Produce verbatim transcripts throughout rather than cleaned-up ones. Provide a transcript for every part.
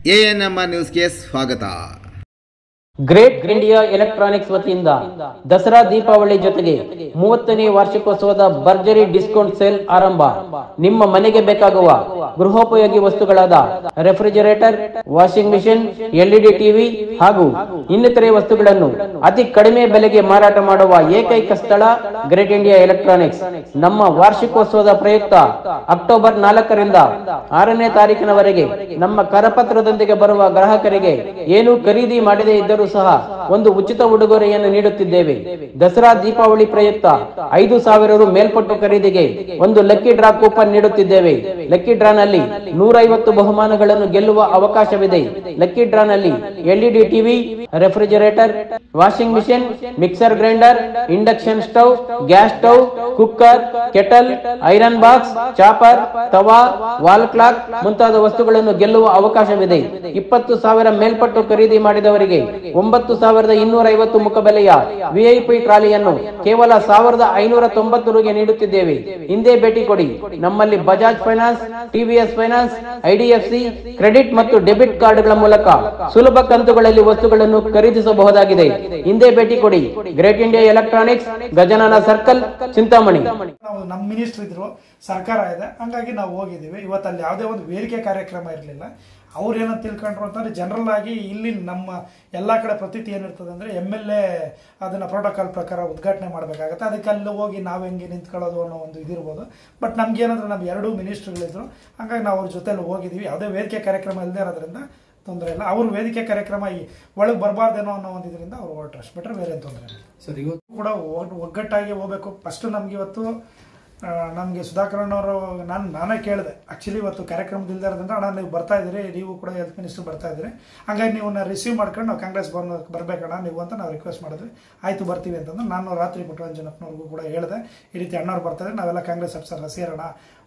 ANMR ನ್ಯೂಸ್ಗೆ ಸ್ವಾಗತ. Great India electronics ವತಿಯಿಂದ ದಸರಾ ದೀಪಾವಳಿ ಜೊತೆಗೆ ಮೂವತ್ತನೇ ವಾರ್ಷಿಕೋತ್ಸವದ ಭರ್ಜರಿ ಡಿಸ್ಕೌಂಟ್ ಸೇಲ್ ಆರಂಭ. ನಿಮ್ಮ ಮನೆಗೆ ಬೇಕಾಗುವ ಗೃಹೋಪಯೋಗಿ ವಸ್ತುಗಳಾದ refrigerator, washing machine, LED TV ಹಾಗೂ ಇನ್ನಿತರೆ ವಸ್ತುಗಳನ್ನು ಅತಿ ಕಡಿಮೆ ಬೆಲೆಗೆ ಮಾರಾಟ ಮಾಡುವ ಏಕೈಕ ಸ್ಥಳ ಗ್ರೇಟ್ ಇಂಡಿಯಾ ಎಲೆಕ್ಟ್ರಾನಿಕ್ಸ್. ನಮ್ಮ ವಾರ್ಷಿಕೋತ್ಸವದ ಪ್ರಯುಕ್ತ ಅಕ್ಟೋಬರ್ ನಾಲ್ಕರಿಂದ ಆರನೇ ತಾರೀಕಿನವರೆಗೆ ನಮ್ಮ ಕರಪತ್ರದೊಂದಿಗೆ ಬರುವ ಗ್ರಾಹಕರಿಗೆ ಏನು ಖರೀದಿ ಮಾಡದೇ ಇದ್ದರೂ ಸಹ ಒಂದು ಉಚಿತ ಉಡುಗೊರೆಯನ್ನು ನೀಡುತ್ತಿದ್ದೇವೆ. ದಸರಾ ದೀಪಾವಳಿ ಪ್ರಯುಕ್ತ ಐದು ಸಾವಿರ ರು ಮೇಲ್ಪಟ್ಟು ಖರೀದಿಗೆ ಒಂದು ಲಕ್ಕಿ ಡ್ರಾ ಕೂಪನ್ ನೀಡುತ್ತಿದ್ದೇವೆ. ಲಕ್ಕಿ ಡ್ರಾ ನಲ್ಲಿ ನೂರ ಐವತ್ತು ಬಹುಮಾನಗಳನ್ನು ಗೆಲ್ಲುವ ಅವಕಾಶವಿದೆ. ಲಕ್ಕಿ ಡ್ರಾ ನಲ್ಲಿ LED TV, refrigerator, washing machine, mixer grinder, induction stove, gas stove, cooker, kettle, iron box, chopper, ತವಾ, ವಾಲ್ ಕ್ಲಾಕ್ ಮುಂತಾದ ವಸ್ತುಗಳನ್ನು ಗೆಲ್ಲುವ ಅವಕಾಶವಿದೆ. ಇಪ್ಪತ್ತು ಸಾವಿರ ಮೇಲ್ಪಟ್ಟು ಖರೀದಿ ಮಾಡಿದವರಿಗೆ ಒಂಬತ್ತು ಸಾವಿರದ ಇನ್ನೂರ ಐವತ್ತು ಮುಖಬೆಲೆಯ ವಿಐಪಿ ಟ್ರಾಲಿಯನ್ನು ಕೇವಲ ಸಾವಿರದ ಐನೂರ ತೊಂಬತ್ತು ರುಗೆ ನೀಡುತ್ತಿದ್ದೇವೆ. ಹಿಂದೆ ಭೇಟಿ ಕೊಡಿ. ನಮ್ಮಲ್ಲಿ Bajaj finance, TVS finance, IDFC credit ಮತ್ತು ಡೆಬಿಟ್ ಕಾರ್ಡ್ಗಳ ಮೂಲಕ ಸುಲಭ ಕಂತುಗಳಲ್ಲಿ ವಸ್ತುಗಳನ್ನು ಖರೀದಿಸಬಹುದಾಗಿದೆ. ಹಿಂದೆ ಭೇಟಿ ಕೊಡಿ. Great India electronics, Gajanana circle, Chintamani. ನಮ್ಮ ಮಿನಿಸ್ಟರ್ ಇದ್ರು, ಸರ್ಕಾರ ಇದೆ, ಹಂಗಾಗಿ ನಾವು ಹೋಗಿದ್ದೀವಿ. ಇವತ್ತು ಅಲ್ಲಿ ಯಾವುದೇ ಒಂದು ವೇದಿಕೆ ಕಾರ್ಯಕ್ರಮ ಇರಲಿಲ್ಲ. ಅವ್ರು ಏನಂತ ತಿಳ್ಕೊಂಡ್ರು ಅಂತಂದ್ರೆ, ಜನರಲ್ ಆಗಿ ಇಲ್ಲಿ ನಮ್ಮ ಎಲ್ಲ ಕಡೆ ಪ್ರತೀತಿ ಏನಿರ್ತದೆ ಅಂದರೆ ಎಮ್ ಎಲ್ ಎ ಅದನ್ನು ಪ್ರೋಟೋಕಾಲ್ ಪ್ರಕಾರ ಉದ್ಘಾಟನೆ ಮಾಡಬೇಕಾಗತ್ತೆ. ಅದಕ್ಕೆ ಅಲ್ಲಿ ಹೋಗಿ ನಾವು ಹೆಂಗೆ ನಿಂತ್ಕೊಳ್ಳೋದು ಅನ್ನೋ ಒಂದು ಇದಿರ್ಬೋದು. ಬಟ್ ನಮ್ಗೇನಂದ್ರೆ ನಮ್ಮ ಎರಡೂ ಮಿನಿಸ್ಟ್ರುಗಳಿದ್ರು, ಹಂಗಾಗಿ ನಾವು ಅವ್ರ ಜೊತೆಲಿ ಹೋಗಿದ್ದೀವಿ. ಯಾವುದೇ ವೇದಿಕೆ ಕಾರ್ಯಕ್ರಮ ಇಲ್ಲದೆ ಇರೋದ್ರಿಂದ ತೊಂದರೆ ಇಲ್ಲ. ಅವರು ವೇದಿಕೆ ಕಾರ್ಯಕ್ರಮ ಈ ಒಳಗೆ ಬರಬಾರ್ದೇನೋ ಅನ್ನೋ ಒಂದು ಇದರಿಂದ ಅವ್ರು ಹೊರಟ್ರು, ಅಷ್ಟು ಬಿಟ್ಟರೆ ಬೇರೆ ತೊಂದರೆ ಇಲ್ಲ. ಸರ್, ಇವತ್ತು ಕೂಡ ಒಗ್ಗಟ್ಟಾಗಿ ಹೋಗ್ಬೇಕು. ಫಸ್ಟ್ ನಮ್ಗೆ ಇವತ್ತು ನಮಗೆ ಸುಧಾಕರಣ್ಣವರು ನಾನು ನಾನೇ ಕೇಳಿದೆ. ಆ್ಯಕ್ಚುಲಿ ಇವತ್ತು ಕಾರ್ಯಕ್ರಮದಿಲ್ಲದೆ ಇರೋದ್ರಿಂದ, ಅಣ್ಣ ನೀವು ಬರ್ತಾ ಇದ್ದೀರಿ, ನೀವು ಕೂಡ ಹೆಲ್ತ್ ಮಿನಿಸ್ಟರ್ ಬರ್ತಾ ಇದ್ದೀರಿ, ಹಂಗಾಗಿ ನೀವು ರಿಸೀವ್ ಮಾಡ್ಕೊಂಡು ನಾವು ಕಾಂಗ್ರೆಸ್ ಭವನ ಬರಬೇಕಣ್ಣ ನೀವು ಅಂತ ನಾವು ರಿಕ್ವೆಸ್ಟ್ ಮಾಡಿದ್ವಿ. ಆಯಿತು ಬರ್ತೀವಿ ಅಂತಂದ್ರೆ ನಾನು ರಾತ್ರಿ ಪುಟ್ಟರಂಜನಪ್ಪನವ್ರಿಗೂ ಕೂಡ ಹೇಳಿದೆ, ಈ ರೀತಿ ಅಣ್ಣವ್ರು ಬರ್ತಾರೆ, ನಾವೆಲ್ಲ ಕಾಂಗ್ರೆಸ್ ಅಫ್ಸರ್ ಸೇರೋಣ,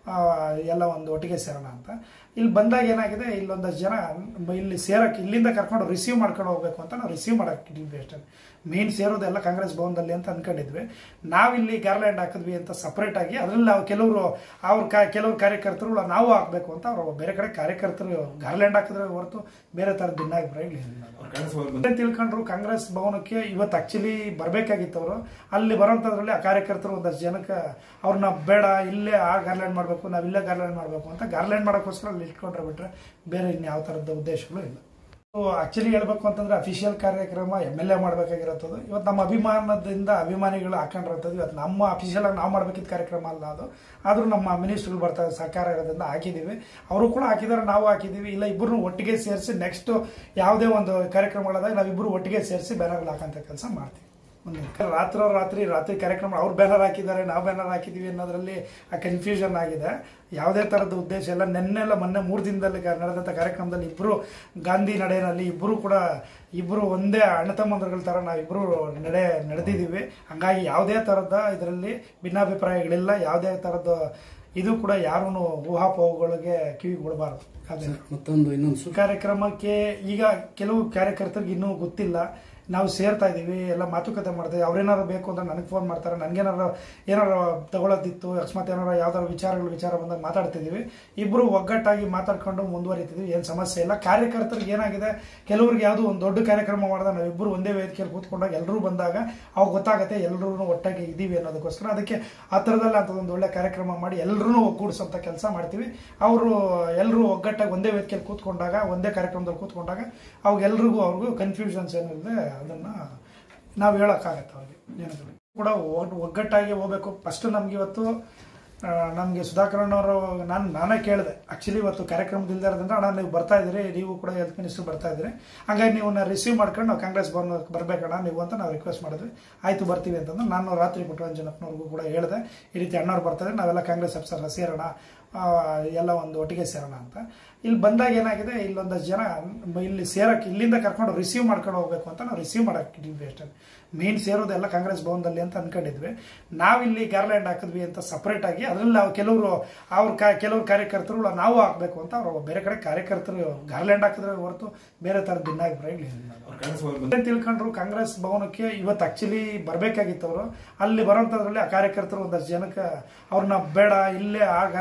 ಎಲ್ಲ ಒಂದು ಒಟ್ಟಿಗೆ ಸೇರೋಣ ಅಂತ. ಇಲ್ಲಿ ಬಂದಾಗ ಏನಾಗಿದೆ, ಇಲ್ಲೊಂದಷ್ಟು ಜನ ಇಲ್ಲಿ ಸೇರೋಕ್ಕೆ ಇಲ್ಲಿಂದ ಕರ್ಕೊಂಡು ರಿಸೀವ್ ಮಾಡ್ಕೊಂಡು ಹೋಗ್ಬೇಕು ಅಂತ ನಾವು ರಿಸೀವ್ ಮಾಡೋಕ್ಕಿದ್ವಿ ಅಷ್ಟೇ. ಮೇನ್ ಸೇರೋದೆಲ್ಲ ಕಾಂಗ್ರೆಸ್ ಭವನದಲ್ಲಿ ಅಂತ ಅಂದ್ಕೊಂಡಿದ್ವಿ. ನಾವಿಲ್ಲಿ ಗಾರ್ಲ್ಯಾಂಡ್ ಹಾಕಿದ್ವಿ ಅಂತ ಸಪ್ರೇಟಾಗಿ. ಅದರಲ್ಲಿ ನಾವು ಕೆಲವರು ಅವ್ರ ಕಾ ಕೆಲವರು ಕಾರ್ಯಕರ್ತರು ನಾವು ಹಾಕಬೇಕು ಅಂತ ಅವರು ಬೇರೆ ಕಡೆ ಕಾರ್ಯಕರ್ತರು ಗಾರ್ಲ್ಯಾಂಡ್ ಹಾಕಿದ್ರೆ ಹೊರತು ಬೇರೆ ಥರದ ಭಿನ್ನಾಭಿಪ್ರಾಯಗಳಿಲ್ಲ. ತಿಳ್ಕೊಂಡ್ರು ಕಾಂಗ್ರೆಸ್ ಭವನಕ್ಕೆ ಇವತ್ತು ಆ್ಯಕ್ಚುಲಿ ಬರಬೇಕಾಗಿತ್ತು ಅವರು. ಅಲ್ಲಿ ಬರೋಂಥದ್ರಲ್ಲಿ ಆ ಕಾರ್ಯಕರ್ತರು ಒಂದಷ್ಟು ಜನಕ್ಕೆ ಅವ್ರನ್ನ ಬೇಡ, ಇಲ್ಲೇ ಆ ಗಾರ್ಲ್ಯಾಂಡ್ ಮಾಡಬೇಕು, ನಾವು ಇಲ್ಲೇ ಗಾರ್ಲ್ಯಾಂಡ್ ಮಾಡಬೇಕು ಅಂತ ಗಾರ್ಲ್ಯಾಂಡ್ ಮಾಡೋಕ್ಕೋಸ್ಕರ ಅಲ್ಲಿ ಇಟ್ಕೊಂಡ್ರೆ ಬಿಟ್ರೆ ಬೇರೆ ಇನ್ಯಾವ ಥರದ ಉದ್ದೇಶಗಳು ಇಲ್ಲ. ಆಕ್ಚುಲಿ ಹೇಳ್ಬೇಕು ಅಂತಂದ್ರೆ ಅಫಿಷಿಯಲ್ ಕಾರ್ಯಕ್ರಮ ಎಮ್ ಎಲ್ ಎ ಮಾಡಬೇಕಾಗಿರೋದು. ಇವತ್ತು ನಮ್ಮ ಅಭಿಮಾನದಿಂದ ಅಭಿಮಾನಿಗಳು ಹಾಕೊಂಡಿರೋದು. ಇವತ್ತು ನಮ್ಮ ಅಫಿಷಿಯಲ್ ಆಗಿ ನಾವು ಮಾಡಬೇಕಿದ್ದ ಕಾರ್ಯಕ್ರಮ ಅಲ್ಲ ಅದು. ಆದರೂ ನಮ್ಮ ಮಿನಿಸ್ಟ್ರುಗಳು ಬರ್ತಾರೆ, ಸರ್ಕಾರ ಇರೋದ್ರಿಂದ ಹಾಕಿದ್ದೀವಿ. ಅವರು ಕೂಡ ಹಾಕಿದ್ದಾರೆ, ನಾವು ಹಾಕಿದ್ದೀವಿ. ಇಲ್ಲ ಇಬ್ಬರು ಒಟ್ಟಿಗೆ ಸೇರಿಸಿ ನೆಕ್ಸ್ಟ್ ಯಾವುದೇ ಒಂದು ಕಾರ್ಯಕ್ರಮಗಳಾದಾಗ ನಾವಿಬ್ಬರು ಒಟ್ಟಿಗೆ ಸೇರಿಸಿ ಬ್ಯಾನರ್ಗಳು ಹಾಕೋಂಥ ಕೆಲಸ ಮಾಡ್ತೀವಿ. ರಾತ್ರೋ ರಾತ್ರಿ ರಾತ್ರಿ ಕಾರ್ಯಕ್ರಮ ಅವ್ರು ಬ್ಯಾನರ್ ಹಾಕಿದ್ದಾರೆ, ನಾವು ಬ್ಯಾನರ್ ಹಾಕಿದ್ದೀವಿ ಅನ್ನೋದ್ರಲ್ಲಿ ಆ ಕನ್ಫ್ಯೂಷನ್ ಆಗಿದೆ. ಯಾವುದೇ ಥರದ ಉದ್ದೇಶ ಇಲ್ಲ. ನೆನ್ನೆಲ್ಲ ಮೊನ್ನೆ ಮೂರು ದಿನದಲ್ಲಿ ನಡೆದಂಥ ಕಾರ್ಯಕ್ರಮದಲ್ಲಿ ಇಬ್ಬರು ಗಾಂಧಿ ನಡೆಯಲ್ಲಿ ಇಬ್ಬರು ಕೂಡ ಇಬ್ಬರು ಒಂದೇ ಅಣ್ಣತಮ್ಮಂದ್ರಗಳ ಥರ ನಾವಿಬ್ಬರು ನಡೆ ನಡೆದಿದ್ದೀವಿ. ಹಂಗಾಗಿ ಯಾವುದೇ ಥರದ ಇದರಲ್ಲಿ ಭಿನ್ನಾಭಿಪ್ರಾಯಗಳಿಲ್ಲ. ಯಾವುದೇ ಥರದ ಇದು ಕೂಡ ಯಾರೂ ಊಹಾಪೋಹಗಳಿಗೆ ಕಿವಿ ಕೊಡಬಾರ್ದು. ಅದೇ ಮತ್ತೊಂದು ಇನ್ನೊಂದು ಕಾರ್ಯಕ್ರಮಕ್ಕೆ ಈಗ ಕೆಲವು ಕಾರ್ಯಕರ್ತರಿಗೆ ಇನ್ನೂ ಗೊತ್ತಿಲ್ಲ. ನಾವು ಸೇರ್ತಾ ಇದ್ದೀವಿ, ಎಲ್ಲ ಮಾತುಕತೆ ಮಾಡ್ತೀವಿ. ಅವ್ರೇನಾರು ಬೇಕು ಅಂದ್ರೆ ನನಗೆ ಫೋನ್ ಮಾಡ್ತಾರೆ. ನನಗೇನಾರು ಏನಾರು ತಗೊಳ್ಳೋದಿತ್ತು, ಅಕಸ್ಮಾತ್ ಏನಾರು ಯಾವ್ದಾದ್ರು ವಿಚಾರಗಳು ವಿಚಾರ ಬಂದಾಗ ಮಾತಾಡ್ತಿದ್ದೀವಿ. ಇಬ್ಬರು ಒಗ್ಗಟ್ಟಾಗಿ ಮಾತಾಡ್ಕೊಂಡು ಮುಂದುವರಿತಿದ್ವಿ, ಏನು ಸಮಸ್ಯೆ ಇಲ್ಲ. ಕಾರ್ಯಕರ್ತರಿಗೆ ಏನಾಗಿದೆ, ಕೆಲವ್ರಿಗೆ ಯಾವುದು ಒಂದು ದೊಡ್ಡ ಕಾರ್ಯಕ್ರಮ ಮಾಡಿದಾಗ ನಾವಿಬ್ಬರು ಒಂದೇ ವೇದಿಕೆಯಲ್ಲಿ ಕೂತ್ಕೊಂಡಾಗ ಎಲ್ಲರೂ ಬಂದಾಗ ಅವಾಗ ಗೊತ್ತಾಗುತ್ತೆ ಎಲ್ಲರೂ ಒಟ್ಟಾಗಿ ಇದ್ದೀವಿ ಅನ್ನೋದಕ್ಕೋಸ್ಕರ. ಅದಕ್ಕೆ ಆ ಥರದಲ್ಲಿ ಅಂಥದ್ದೊಂದು ಒಳ್ಳೆ ಕಾರ್ಯಕ್ರಮ ಮಾಡಿ ಎಲ್ಲರೂ ಒಗ್ಗೂಡಿಸೋಂಥ ಕೆಲಸ ಮಾಡ್ತೀವಿ. ಅವರು ಎಲ್ಲರೂ ಒಗ್ಗಟ್ಟಾಗಿ ಒಂದೇ ವೇದಿಕೆಯಲ್ಲಿ ಕೂತ್ಕೊಂಡಾಗ, ಒಂದೇ ಕಾರ್ಯಕ್ರಮದಲ್ಲಿ ಕೂತ್ಕೊಂಡಾಗ ಅವಾಗ ಎಲ್ರಿಗೂ ಅವ್ರಿಗೂ ಕನ್ಫ್ಯೂಷನ್ಸ್ ಏನಿದೆ ಅದನ್ನ ನಾವು ಹೇಳೋಕ್ಕಾಗತ್ತೆ. ಅವ್ರಿಗೆ ಜನಗಳು ಕೂಡ ಒಗ್ಗಟ್ಟಾಗಿ ಹೋಗ್ಬೇಕು. ಫಸ್ಟ್ ನಮ್ಗೆ ಇವತ್ತು ನಮಗೆ ಸುಧಾಕರಣ್ಣವರು ನಾನು ನಾನೇ ಕೇಳಿದೆ. ಆ್ಯಕ್ಚುಲಿ ಇವತ್ತು ಕಾರ್ಯಕ್ರಮದಿಲ್ಲದೆ ಇರೋದ್ರಿಂದ, ಅಣ್ಣ ನೀವು ಬರ್ತಾ ಇದ್ದೀರಿ, ನೀವು ಕೂಡ ಹೆಲ್ತ್ ಮಿನಿಸ್ಟರ್ ಬರ್ತಾ ಇದ್ದೀರಿ, ಹಂಗಾಗಿ ನೀವು ರಿಸೀವ್ ಮಾಡ್ಕೊಂಡು ನಾವು ಕಾಂಗ್ರೆಸ್ ಭವನ ಬರಬೇಕಣ್ಣ ನೀವು ಅಂತ ನಾವು ರಿಕ್ವೆಸ್ಟ್ ಮಾಡಿದ್ವಿ. ಆಯಿತು ಬರ್ತೀವಿ ಅಂತಂದ್ರೆ ನಾನು ರಾತ್ರಿ ಪುಟ್ಟರಂಜನಪ್ಪನವ್ರಿಗೂ ಕೂಡ ಹೇಳಿದೆ, ಈ ರೀತಿ ಅಣ್ಣವ್ರು ಬರ್ತಾರೆ, ನಾವೆಲ್ಲ ಕಾಂಗ್ರೆಸ್ ಅಫ್ಸರ್ ಸೇರೋಣ, ಎಲ್ಲ ಒಂದು ಒಟ್ಟಿಗೆ ಸೇರೋಣ ಅಂತ. ಇಲ್ಲಿ ಬಂದಾಗ ಏನಾಗಿದೆ, ಇಲ್ಲೊಂದಷ್ಟು ಜನ ಇಲ್ಲಿ ಸೇರೋಕ್ಕೆ ಇಲ್ಲಿಂದ ಕರ್ಕೊಂಡು ರಿಸೀವ್ ಮಾಡ್ಕೊಂಡು ಹೋಗ್ಬೇಕು ಅಂತ ನಾವು ರಿಸೀವ್ ಮಾಡೋಕ್ಕಿದ್ವಿ ಅಷ್ಟೇ. ಮೇನ್ ಸೇರೋದೆಲ್ಲ ಕಾಂಗ್ರೆಸ್ ಭವನದಲ್ಲಿ ಅಂತ ಅಂದ್ಕೊಂಡಿದ್ವಿ. ನಾವಿಲ್ಲಿ ಗಾರ್ಲ್ಯಾಂಡ್ ಹಾಕಿದ್ವಿ ಅಂತ ಸಪ್ರೇಟಾಗಿ. ಅದರಲ್ಲಿ ನಾವು ಕೆಲವರು ಅವ್ರ ಕಾ ಕೆಲವರು ಕಾರ್ಯಕರ್ತರು ನಾವು ಹಾಕಬೇಕು ಅಂತ ಅವರು ಬೇರೆ ಕಡೆ ಕಾರ್ಯಕರ್ತರು ಗಾರ್ಲ್ಯಾಂಡ್ ಹಾಕಿದ್ರೆ ಹೊರತು ಬೇರೆ ಥರದ ಭಿನ್ನಾಭಿಪ್ರಾಯಗಳಿಲ್ಲ. ತಿಳ್ಕೊಂಡ್ರು ಕಾಂಗ್ರೆಸ್ ಭವನಕ್ಕೆ ಇವತ್ತು ಆ್ಯಕ್ಚುಲಿ ಬರಬೇಕಾಗಿತ್ತು ಅವರು. ಅಲ್ಲಿ ಬರೋಂಥದ್ರಲ್ಲಿ ಆ ಕಾರ್ಯಕರ್ತರು ಒಂದಷ್ಟು ಜನಕ್ಕೆ ಅವ್ರನ್ನ ಬೇಡ, ಇಲ್ಲೇ ಆ ಗಾರ್ಲ್ಯಾಂಡ್ ಮಾಡಬೇಕು,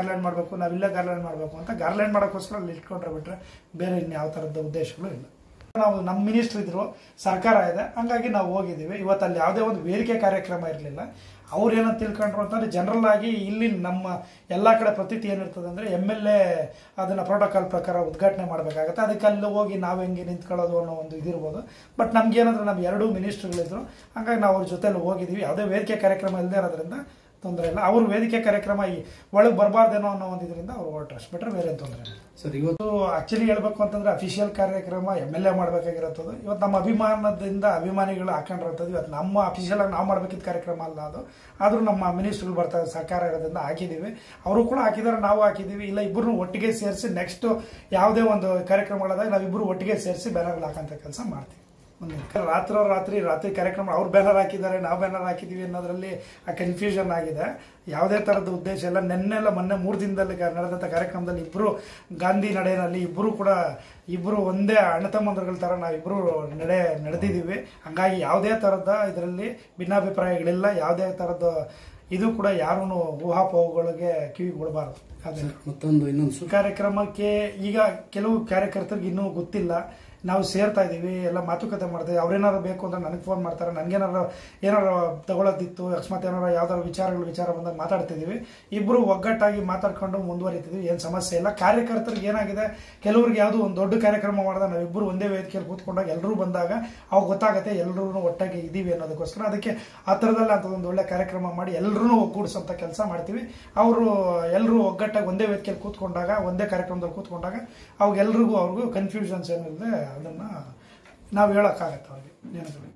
ಮಾಡಬೇಕು, ನಾವಿಲ್ಲೇ ಗಾರ್ಲ್ಯಾಂಡ್ ಮಾಡಬೇಕು ಅಂತ ಗಾರ್ಲ್ಯಾಂಡ್ ಮಾಡೋಕ್ಕೋಸ್ಕರ ಅಲ್ಲಿ ಇಟ್ಕೊಂಡ್ರೆ ಬಿಟ್ರೆ ಬೇರೆ ಇನ್ಯಾವ ಥರದ ಉದ್ದೇಶಗಳು ಇಲ್ಲ. ನಾವು ನಮ್ಮ ಮಿನಿಸ್ಟ್ರ್ ಇದ್ರು, ಸರ್ಕಾರ ಇದೆ, ಹಂಗಾಗಿ ನಾವು ಹೋಗಿದ್ದೀವಿ. ಇವತ್ತು ಅಲ್ಲಿ ಯಾವುದೇ ಒಂದು ವೇದಿಕೆ ಕಾರ್ಯಕ್ರಮ ಇರಲಿಲ್ಲ. ಅವ್ರು ಏನಂತ ತಿಳ್ಕೊಂಡ್ರು ಅಂತಂದ್ರೆ ಜನರಲ್ ಆಗಿ ಇಲ್ಲಿ ನಮ್ಮ ಎಲ್ಲ ಕಡೆ ಪ್ರತೀತಿ ಏನಿರ್ತದೆ ಅಂದರೆ ಎಮ್ ಎಲ್ ಎ ಅದನ್ನು ಪ್ರೋಟೋಕಾಲ್ ಪ್ರಕಾರ ಉದ್ಘಾಟನೆ ಮಾಡಬೇಕಾಗತ್ತೆ. ಅದಕ್ಕೆ ಅಲ್ಲಿ ಹೋಗಿ ನಾವು ಹೆಂಗೆ ನಿಂತ್ಕೊಳ್ಳೋದು ಅನ್ನೋ ಒಂದು ಇದಿರ್ಬೋದು. ಬಟ್ ನಮ್ಗೇನಂದ್ರೆ ನಮ್ಮ ಎರಡೂ ಮಿನಿಸ್ಟ್ರುಗಳಿದ್ರು, ಹಂಗಾಗಿ ನಾವು ಅವ್ರ ಜೊತೆಲಿ ಹೋಗಿದ್ದೀವಿ. ಯಾವುದೇ ವೇದಿಕೆ ಕಾರ್ಯಕ್ರಮ ಇಲ್ಲದೆ ಇರೋದ್ರಿಂದ ತೊಂದರೆ ಇಲ್ಲ. ಅವ್ರು ವೇದಿಕೆ ಕಾರ್ಯಕ್ರಮ ಈ ಒಳಗೆ ಬರಬಾರ್ದೇನೋ ಅನ್ನೋ ಒಂದು ಇದರಿಂದ ಅವ್ರು ಹೊರಟ್ರು, ಅಷ್ಟು ಬಿಟ್ಟರೆ ಬೇರೆ ತೊಂದರೆ ಇಲ್ಲ. ಸರ್, ಇವತ್ತು ಆಕ್ಚುಲಿ ಹೇಳ್ಬೇಕು ಅಂತಂದ್ರೆ ಅಫಿಷಿಯಲ್ ಕಾರ್ಯಕ್ರಮ ಎಮ್ ಎಲ್ ಎ ಮಾಡಬೇಕಾಗಿರೋದು. ಇವತ್ತು ನಮ್ಮ ಅಭಿಮಾನದಿಂದ ಅಭಿಮಾನಿಗಳು ಹಾಕೊಂಡಿರೋದು. ಇವತ್ತು ನಮ್ಮ ಅಫಿಷಿಯಲ್ ಆಗಿ ನಾವು ಮಾಡಬೇಕಿದ್ದ ಕಾರ್ಯಕ್ರಮ ಅಲ್ಲ ಅದು. ಆದರೂ ನಮ್ಮ ಮಿನಿಸ್ಟ್ರುಗಳು ಬರ್ತಾರೆ, ಸರ್ಕಾರ ಇರೋದ್ರಿಂದ ಹಾಕಿದ್ದೀವಿ. ಅವರು ಕೂಡ ಹಾಕಿದ್ದಾರೆ, ನಾವು ಹಾಕಿದ್ದೀವಿ. ಇಲ್ಲ ಇಬ್ಬರು ಒಟ್ಟಿಗೆ ಸೇರಿಸಿ ನೆಕ್ಸ್ಟ್ ಯಾವುದೇ ಒಂದು ಕಾರ್ಯಕ್ರಮಗಳಾದಾಗ ನಾವಿಬ್ಬರು ಒಟ್ಟಿಗೆ ಸೇರಿಸಿ ಬ್ಯಾನರ್ಗಳು ಹಾಕೋಂಥ ಕೆಲಸ ಮಾಡ್ತೀವಿ. ರಾತ್ರೋ ರಾತ್ರಿ ರಾತ್ರಿ ಕಾರ್ಯಕ್ರಮ ಅವ್ರು ಬ್ಯಾನರ್ ಹಾಕಿದ್ದಾರೆ, ನಾವು ಬ್ಯಾನರ್ ಹಾಕಿದ್ದೀವಿ ಅನ್ನೋದ್ರಲ್ಲಿ ಆ ಕನ್ಫ್ಯೂಷನ್ ಆಗಿದೆ. ಯಾವುದೇ ಥರದ ಉದ್ದೇಶ ಇಲ್ಲ. ನೆನ್ನೆಲ್ಲ ಮೊನ್ನೆ ಮೂರು ದಿನದಲ್ಲಿ ನಡೆದಂಥ ಕಾರ್ಯಕ್ರಮದಲ್ಲಿ ಇಬ್ಬರು ಗಾಂಧಿ ನಡೆಯಲ್ಲಿ ಇಬ್ಬರು ಕೂಡ ಇಬ್ಬರು ಒಂದೇ ಅಣ್ಣ ತಮ್ಮಂದಿರುಗಳ ಥರ ನಾವಿಬ್ಬರು ನಡೆ ನಡೆದಿದ್ದೀವಿ. ಹಂಗಾಗಿ ಯಾವುದೇ ಥರದ ಇದರಲ್ಲಿ ಭಿನ್ನಾಭಿಪ್ರಾಯಗಳಿಲ್ಲ. ಯಾವುದೇ ಥರದ ಇದು ಕೂಡ ಯಾರೂ ಊಹಾಪೋಹಗಳಿಗೆ ಕಿವಿ ಬಿಡಬಾರ್ದು. ಅದೇ ಮತ್ತೊಂದು ಇನ್ನೊಂದು ಕಾರ್ಯಕ್ರಮಕ್ಕೆ ಈಗ ಕೆಲವು ಕಾರ್ಯಕರ್ತರಿಗೆ ಇನ್ನೂ ಗೊತ್ತಿಲ್ಲ. ನಾವು ಸೇರ್ತಾ ಇದ್ದೀವಿ, ಎಲ್ಲ ಮಾತುಕತೆ ಮಾಡ್ತೀವಿ. ಅವ್ರೇನಾರು ಬೇಕು ಅಂದ್ರೆ ನನಗೆ ಫೋನ್ ಮಾಡ್ತಾರೆ. ನನಗೇನಾರು ಏನಾರು ತಗೊಳ್ಳೋದಿತ್ತು, ಅಕಸ್ಮಾತ್ ಏನಾರು ಯಾವ್ದಾದ್ರು ವಿಚಾರಗಳು ವಿಚಾರ ಬಂದಾಗ ಮಾತಾಡ್ತಿದ್ದೀವಿ. ಇಬ್ಬರು ಒಗ್ಗಟ್ಟಾಗಿ ಮಾತಾಡ್ಕೊಂಡು ಮುಂದುವರಿತಿದ್ವಿ. ಏನು ಸಮಸ್ಯೆ ಇಲ್ಲ. ಕಾರ್ಯಕರ್ತರಿಗೆ ಏನಾಗಿದೆ, ಕೆಲವ್ರಿಗೆ ಯಾವುದೋ ಒಂದು ದೊಡ್ಡ ಕಾರ್ಯಕ್ರಮ ಮಾಡಿದಾಗ ನಾವಿಬ್ಬರು ಒಂದೇ ವೇದಿಕೆಯಲ್ಲಿ ಕೂತ್ಕೊಂಡಾಗ ಎಲ್ಲರೂ ಬಂದಾಗ ಅವಾಗ ಗೊತ್ತಾಗುತ್ತೆ ಎಲ್ಲರೂ ಒಟ್ಟಾಗಿ ಇದ್ದೀವಿ ಅನ್ನೋದಕ್ಕೋಸ್ಕರ ಅದಕ್ಕೆ ಆ ಥರದಲ್ಲಿ ಅಂಥದ್ದೊಂದು ಒಳ್ಳೆ ಕಾರ್ಯಕ್ರಮ ಮಾಡಿ ಎಲ್ಲರೂ ಒಗ್ಗೂಡಿಸೋಂಥ ಕೆಲಸ ಮಾಡ್ತೀವಿ. ಅವರು ಎಲ್ಲರೂ ಒಗ್ಗಟ್ಟಾಗಿ ಒಂದೇ ವೇದಿಕೆಯಲ್ಲಿ ಕೂತ್ಕೊಂಡಾಗ, ಒಂದೇ ಕಾರ್ಯಕ್ರಮದಲ್ಲಿ ಕೂತ್ಕೊಂಡಾಗ ಅವಾಗ ಎಲ್ರಿಗೂ ಅವ್ರಿಗೂ ಕನ್ಫ್ಯೂಷನ್ಸ್ ಏನಿದೆ ಅದನ್ನು ನಾವು ಹೇಳೋಕ್ಕಾಗತ್ತೆ ಅವ್ರಿಗೆ.